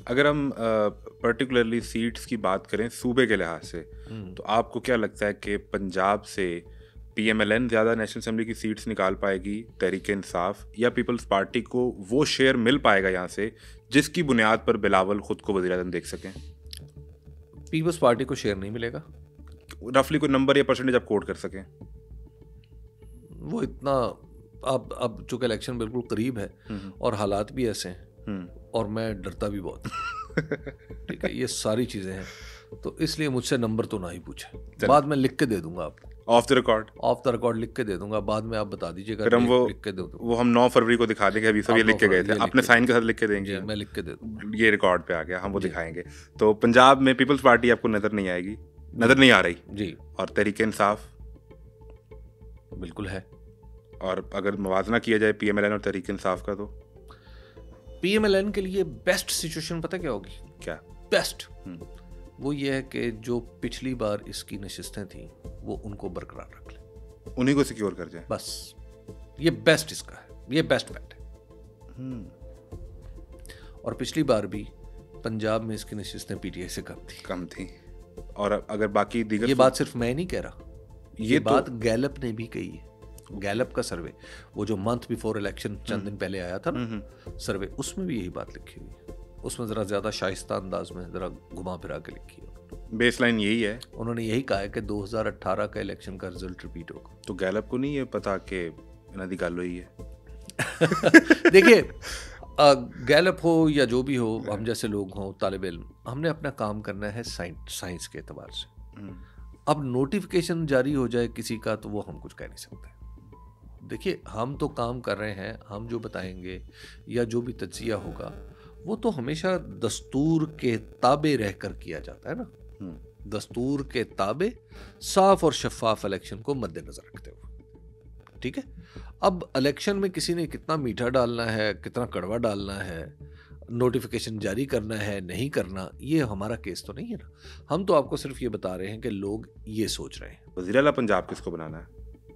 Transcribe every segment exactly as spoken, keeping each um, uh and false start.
अगर हम particularly seats की बात करें सूबे के लिहाज से, तो आपको क्या लगता है कि पंजाब से पीएमएलएन ज़्यादा नेशनल असेंबली की सीट्स निकाल पाएगी, तहरीक इंसाफ, या पीपल्स पार्टी को वो शेयर मिल पाएगा यहाँ से जिसकी बुनियाद पर बिलावल खुद को वज़ीर-ए-आज़म देख सकें? पीपल्स पार्टी को शेयर नहीं मिलेगा। रफली कोई नंबर या परसेंटेज आप कोट कर सकें? वो इतना अब अब चूंकि इलेक्शन बिल्कुल करीब है और हालात भी ऐसे हैं और मैं डरता भी बहुत ठीक है, ये सारी चीज़ें हैं, तो इसलिए मुझसे नंबर तो ना ही पूछे। बाद में लिख के दे दूंगा आपको, off the record off the record लिख के दे दूंगा, बाद में आप बता दीजिएगा। फिर हम वो लिख के दे दूंगा, वो हम नौ फरवरी को दिखा देंगे, अभी सब ये लिख के गए थे, अपने साइन के साथ लिख के देंगे, मैं लिख के दे दूंगा, ये रिकॉर्ड पे आ गया, हम वो दिखाएंगे। तो पंजाब में पीपल्स पार्टी आपको नजर नहीं आएगी, नजर नहीं आ रही जी, और तहरीक इंसाफ बिल्कुल है। और अगर मुवाजना किया जाए पीएमएलएन और तहरीक इंसाफ का, तो पीएमएलएन के लिए बेस्ट सिचुएशन पता क्या होगी? क्या बेस्ट? वो ये है कि जो पिछली बार इसकी नशिस्तें थी वो उनको बरकरार रख ले, उन्हीं को सिक्योर कर जाए, बस। ये बेस्ट इसका है, ये बेस्ट बैट है। और पिछली बार भी पंजाब में इसकी नशिस्तें पीटीआई से कम थी कम थी और अगर बाकी दीगर, ये बात सिर्फ मैं नहीं कह रहा, ये, ये तो, बात गैलप ने भी कही है। गैलप का सर्वे, वो जो मंथ बिफोर इलेक्शन चंद दिन पहले आया था ना सर्वे, उसमें भी यही बात लिखी हुई है। उसमें जरा ज्यादा शाइस्ता अंदाज में जरा घुमा फिरा के लिखी है। बेसलाइन यही है, उन्होंने यही कहा है कि दो हज़ार अठारह का इलेक्शन का रिजल्ट रिपीट होगा। तो गैलप को नहीं ये पता कि नदी गल हुई है? देखिए, गैलप हो या जो भी हो, हम जैसे लोग हों, तालिब इल्म, हमने अपना काम करना है साइंस के एतबार से। अब नोटिफिकेशन जारी हो जाए किसी का तो वो हम कुछ कह नहीं सकते। देखिए, हम तो काम कर रहे हैं, हम जो बताएंगे या जो भी तज्जिया होगा वो तो हमेशा दस्तूर के ताबे रहकर किया जाता है ना। दस्तूर के ताबे, साफ और शफाफ इलेक्शन को मद्देनजर रखते हुए, ठीक है। अब इलेक्शन में किसी ने कितना मीठा डालना है, कितना कड़वा डालना है, नोटिफिकेशन जारी करना है नहीं करना, ये हमारा केस तो नहीं है ना। हम तो आपको सिर्फ ये बता रहे हैं कि लोग ये सोच रहे हैं। वज़ीर आला पंजाब किसको बनाना है?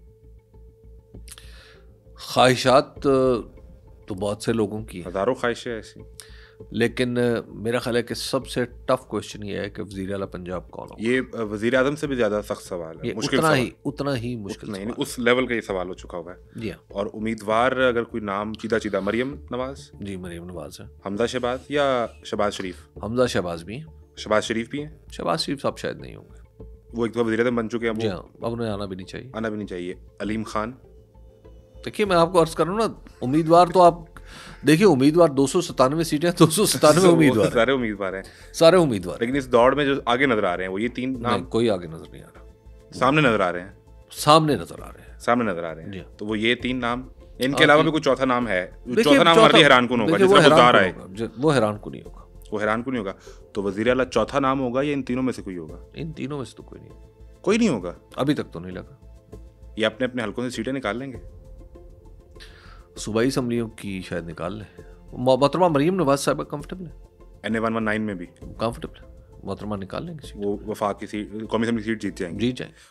ख्वाहिशात तो बहुत से लोगों की, हजारों ख्वाहिशें ऐसी, लेकिन मेरा ख्याल है कि सबसे टफ क्वेश्चन ये है कि वज़ीर आला पंजाब कौन हो। ये वज़ीर आज़म से भी ज़्यादा सख्त सवाल है, मुश्किल उतना सवाल। ही उतना ही मुश्किल नहीं, उस लेवल का ये सवाल हो चुका हुआ है जी। और उम्मीदवार अगर कोई नाम चीदा चीदा, मरियम नवाज जी, मरियम नवाज है, हमजा शहबाज या शहबाज शरीफ? हमजा शहबाज भी हैं, शहबाज शरीफ भी हैं। शहबाज शरीफ साहब शायद नहीं होंगे, वो एक दो वज़ीर आज़म बन चुके हैं, जी हाँ, अब उन्हें आना भी नहीं चाहिए, आना भी नहीं चाहिए। अलीम खान, देखिए मैं आपको अर्ज करूँ ना, उम्मीदवार तो आप देखिए, उम्मीदवार दो सौ सतानवे सीटें, दो सौ सतानवे उम्मीदवार, सारे उम्मीदवार हैं, सारे उम्मीदवार। लेकिन इस दौड़ में जो आगे नजर आ रहे हैं वो ये तीन नाम, कोई आगे नजर नहीं आ रहा, सामने नजर आ रहे हैं, सामने नजर आ रहे हैं, सामने नजर आ रहे हैं। तो वो ये तीन नाम, इनके अलावा भी कोई चौथा नाम है? चौथा नाम हमारे हैरान कुन होगा, जिसका गुजार है, वो हैरान को नहीं होगा, वो हैरान को नहीं होगा। तो वज़ीर आला चौथा नाम होगा या इन तीनों में से कोई होगा? इन तीनों में से तो कोई नहीं, कोई नहीं होगा, अभी तक तो नहीं लगा। ये अपने अपने हलकों से सीटें निकाल लेंगे, सूबाई असम्बलियों की शायद निकाल लें। मोहतरमा मरियम नवाज साहब कंफर्टेबल है, N A one one nine में भी कंफर्टेबल है, मोहतरमा निकाल लेंगे, वो वफाक की सीट, कौमी असेंबली सीट जीत जाएंगे, जीत जाएंगे।